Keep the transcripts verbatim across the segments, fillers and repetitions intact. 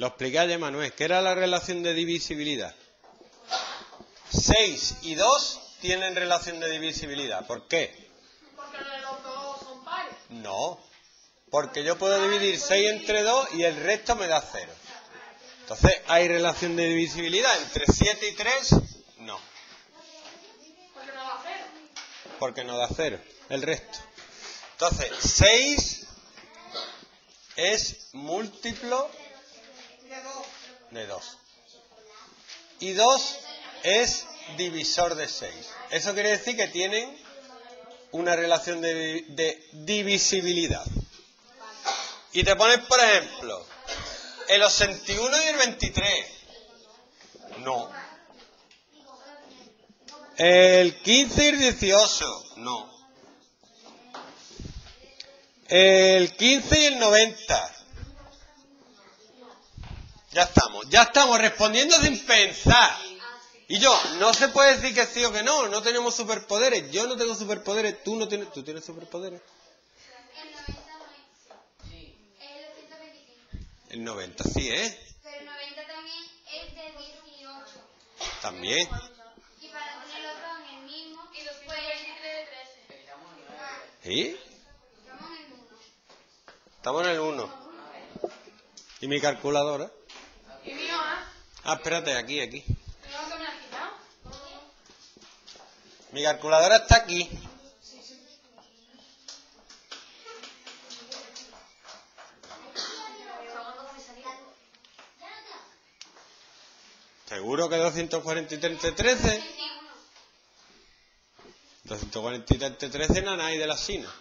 Lo expliqué ayer, Manuel. ¿Qué era la relación de divisibilidad? seis y dos tienen relación de divisibilidad. ¿Por qué? Porque los dos son pares. No. Porque yo puedo dividir seis entre dos y el resto me da cero. Entonces, ¿hay relación de divisibilidad entre siete y tres? No. Porque no da cero. Porque no da cero. El resto. Entonces, seis es múltiplo De dos. de dos. Y dos es divisor de seis. Eso quiere decir que tienen una relación de, de divisibilidad. Y te pones, por ejemplo, el ochenta y uno y el veintitrés. No. El quince y el dieciocho. No. El quince y el noventa. Ya estamos. Ya estamos respondiendo sin pensar. Y yo, no se puede decir que sí o que no. No tenemos superpoderes. Yo no tengo superpoderes. Tú no tienes. ¿Tú tienes superpoderes? El noventa sí, ¿eh? Pero el noventa también es de dieciocho. También. Y para tener los dos en el mismo, Y doscientos veintitrés de trece. ¿Sí? estamos en el uno. Estamos en el uno. ¿Y mi calculadora? Y mío, ¿ah? Ah, espérate, aquí, aquí. ¿No que me has quitado? Mi calculadora está aquí. ¿Seguro que doscientos cuarenta y tres entre trece? doscientos cuarenta y tres entre trece no hay de la China.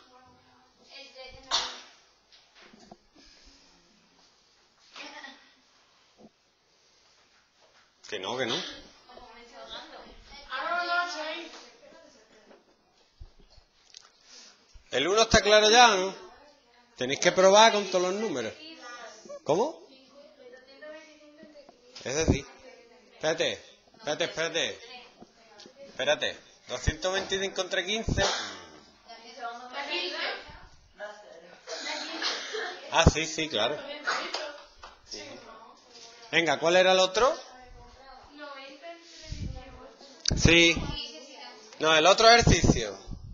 Que no, que no. Ah, no, no, seis. El uno está claro ya, ¿no? Tenéis que probar con todos los números. ¿Cómo? Es decir, espérate, espérate, espérate. Espérate, doscientos veinticinco entre quince. Ah, sí, sí, claro. Sí. Venga, ¿cuál era el otro? Sí. No, el otro ejercicio.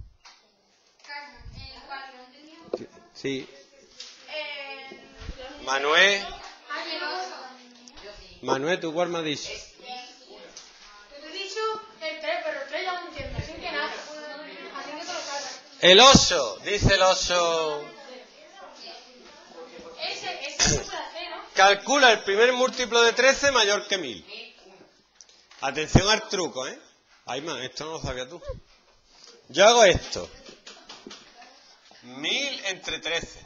Sí. Manuel. Manuel, ¿tú cuál me has dicho? Yo te he dicho el tres, pero el tres ya lo entiendo. Así que nada. Así que te lo sacas. El ocho, dice el ocho. Ese, ese se puede hacer, ¿no? Calcula el primer múltiplo de trece mayor que mil. Atención al truco, ¿eh? Ay, man, esto no lo sabías tú. Yo hago esto. mil entre trece.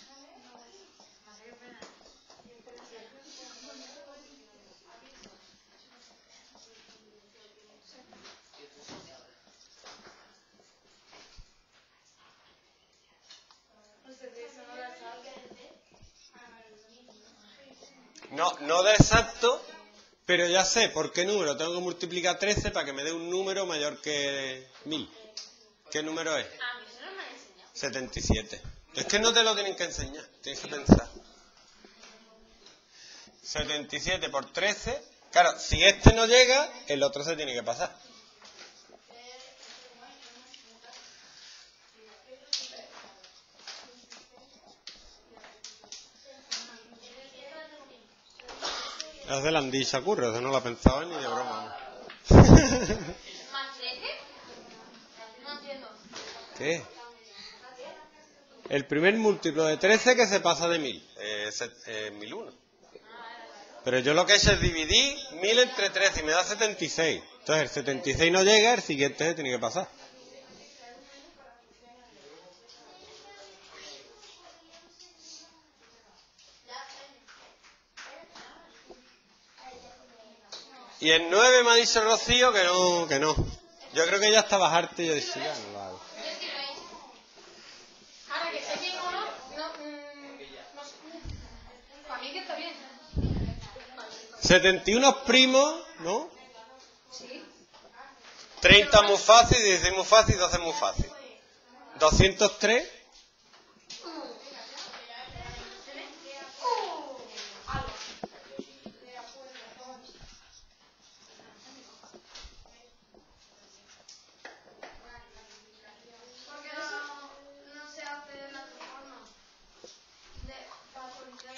No, no da exacto, pero ya sé por qué número tengo que multiplicar trece para que me dé un número mayor que mil. ¿Qué número es? A mí eso no me han enseñado. setenta y siete. Es que no te lo tienen que enseñar, tienes que pensar. setenta y siete por trece. Claro, si este no llega, el otro se tiene que pasar. Es de la andilla curro, eso no lo pensaba ni de broma. ¿Más trece? No entiendo. ¿Qué? El primer múltiplo de trece que se pasa de mil. Eh, eh, mil uno. Pero yo lo que he hecho es dividir mil entre trece y me da setenta y seis. Entonces el setenta y seis no llega, el siguiente se tiene que pasar. Y el nueve me ha dicho Rocío que no, que no. Yo creo que ya está bajarte y yo dije, ya no lo hago. Ahora que esté bien o no, no, mmm, no sé. Para mí que está bien. setenta y uno primos, ¿no? Sí. treinta muy fácil, dieciséis muy fácil, doce muy fácil. doscientos tres.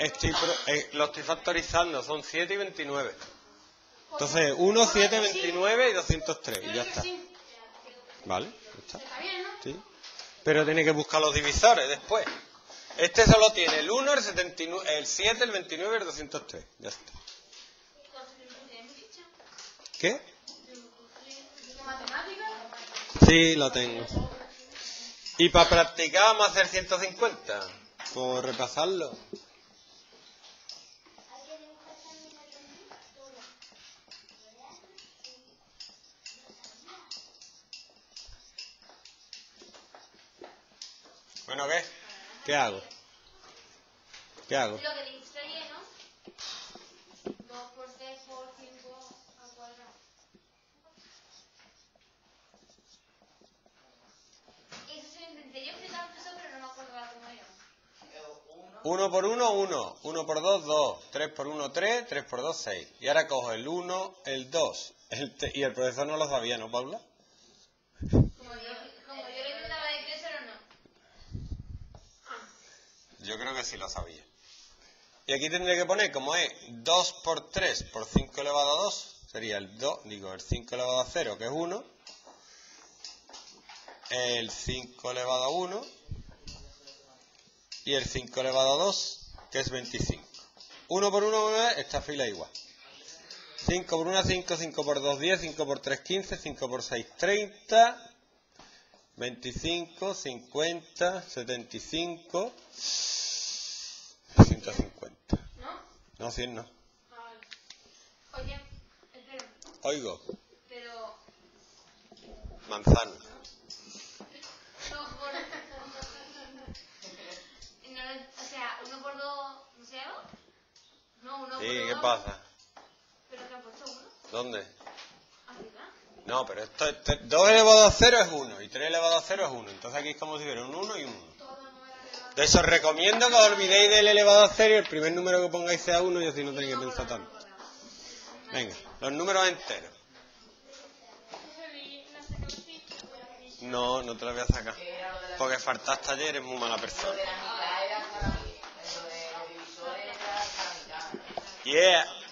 estoy pro- eh, lo estoy factorizando, son siete y veintinueve. Entonces, uno, siete, veintinueve y doscientos tres. Y ya está. ¿Vale? Ya está. Está bien, ¿no? Sí. Pero tiene que buscar los divisores después. Este solo tiene el uno, el, setenta y nueve, el siete, el veintinueve y el doscientos tres. Ya está. ¿Qué? ¿Matemáticas? Sí, lo tengo. Y para practicar vamos a hacer ciento cincuenta. Por repasarlo. Bueno, ¿qué? ¿Qué hago? ¿Qué hago? Lo que dijiste ayer, ¿no? dos por seis por cinco al cuadrado. Eso se lo intenté yo explicar, pero no me acuerdo cómo era. uno por uno, uno. uno por dos, dos. tres por uno, tres. tres por dos, seis. Y ahora cojo el uno, el dos. El te- y el profesor no lo sabía, ¿no, Paula? Como yo, como yo le intentaba decir, pero no. Yo creo que sí lo sabía. Y aquí tendré que poner, como es dos por tres por cinco elevado a dos, sería el dos, digo, el cinco elevado a cero, que es uno. El cinco elevado a uno. Y el cinco elevado a dos, que es veinticinco. uno por uno, esta fila igual. cinco por uno, cinco, cinco por dos, diez, cinco por tres, quince, cinco por seis, treinta, veinticinco, cincuenta, setenta y cinco, ciento cincuenta. ¿No? No, cien no. Ah, vale. Oye, espera. Oigo, Pero manzana. dos por... No, o sea, uno por dos, ¿no se llama? No, uno Sí, por dos. ¿qué pasa? ¿Pero qué ha puesto uno? ¿Dónde? ¿Arriba? No, pero esto, este- dos elevado a cero es uno y tres elevado a cero es uno. Entonces aquí es como si fuera un uno y un uno. De eso os recomiendo que os olvidéis del elevado a cero y el primer número que pongáis sea uno y así no tenéis que pensar tanto. Venga, los números enteros. No, no te los voy a sacar. Porque faltaste ayer, eres muy mala persona. Yeah.